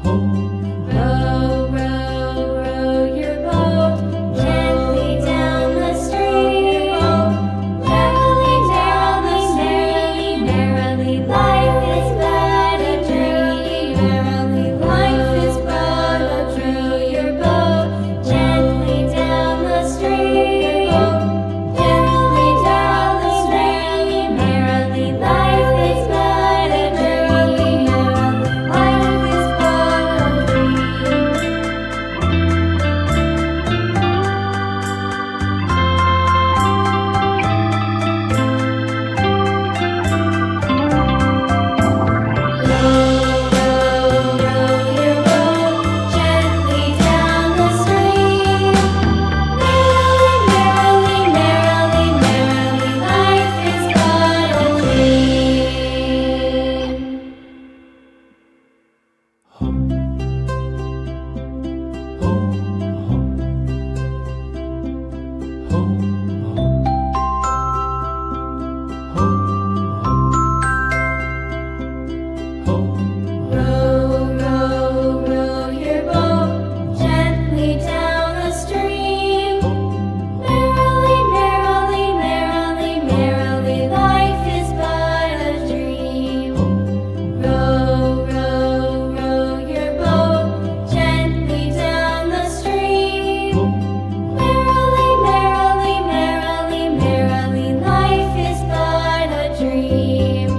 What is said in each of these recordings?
Row, row, row your boat gently down the stream. Merrily, merrily, merrily, merrily, life is but a dream. Merrily, life is but a dream. Row your boat gently down the stream. Merrily down the stream. Merrily, life is but a dream. Merrily, life is but a dream. Row, row, row your boat gently down the stream. Merrily, merrily, merrily, merrily, life is but a Row, row, row your boat gently down the stream. Merrily, merrily, merrily, merrily, life is but a dream. Row, row, row your boat gently down the stream. Merrily, merrily, merrily, merrily, life is but a dream.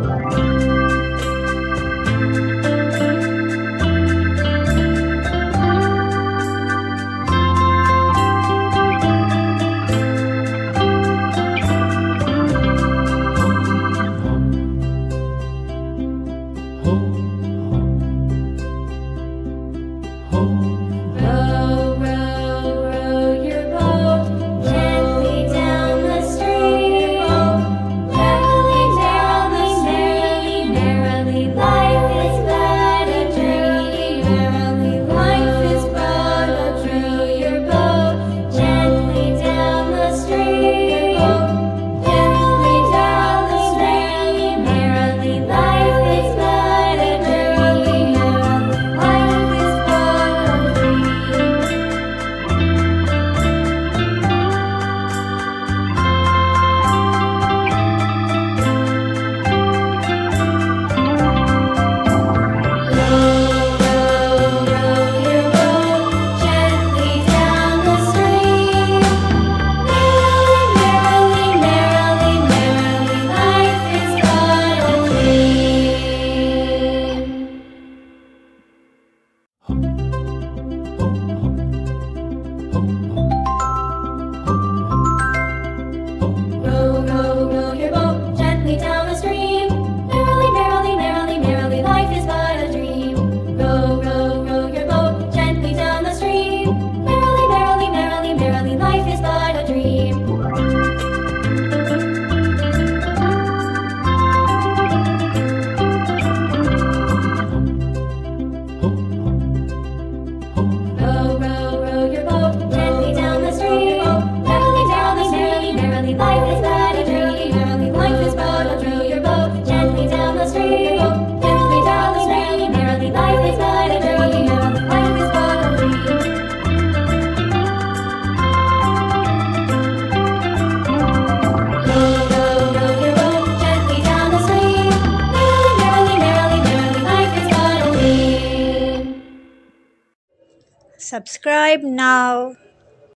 Row, row, row your boat gently down the stream. Merrily, merrily, merrily, merrily, life is but a dream. Merrily, life is but a dream. Row your boat gently down the stream. Merrily down the stream. Merrily, life is but a dream. Merrily, life is but a dream. Row, row, row your boat gently down the stream. Merrily, merrily, merrily, merrily, life is but a dream. Row, row, row your boat gently down the stream. Merrily, merrily, merrily, merrily, life is but a dream. Row, row, row your boat gently down the stream. Merrily, merrily, merrily, merrily, life is but a dream. Row, row, row your boat gently down the stream. Merrily, merrily, merrily, merrily, life is but a dream. Merrily, life is but a dream. Row your boat gently down the stream. Merrily down the stream. Merrily, life is but a dream. Merrily, life is but a dream. Row, row, row your boat gently down the stream. Merrily, merrily, merrily, merrily, life is but a dream. Subscribe now.